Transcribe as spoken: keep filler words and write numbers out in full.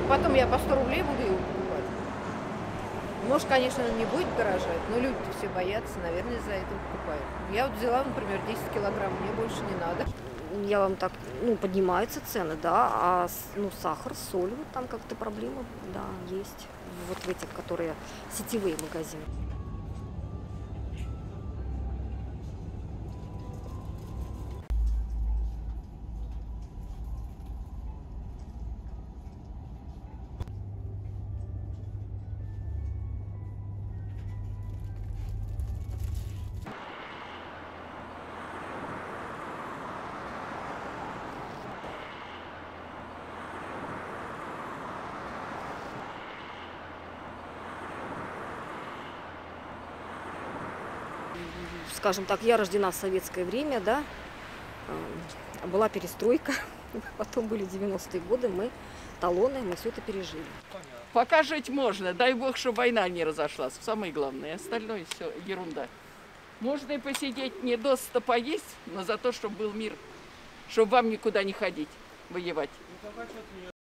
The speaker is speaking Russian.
Потом я по сто рублей буду его покупать. Может, конечно, он не будет дорожать, но люди-то все боятся, наверное, из-за этого покупают. Я вот взяла, например, десять килограмм, мне больше не надо. Я вам так, ну, поднимаются цены, да, а, с- ну, сахар, соль, вот там как-то проблемы, да, есть. Вот в этих, которые сетевые магазины. Скажем так, я рождена в советское время, да, а, была перестройка, потом были девяностые годы, мы талоны, мы все это пережили. Пока жить можно, дай бог, чтобы война не разошлась. Самое главное, остальное все ерунда. Можно и посидеть, не досыта поесть, но за то, чтобы был мир, чтобы вам никуда не ходить, воевать.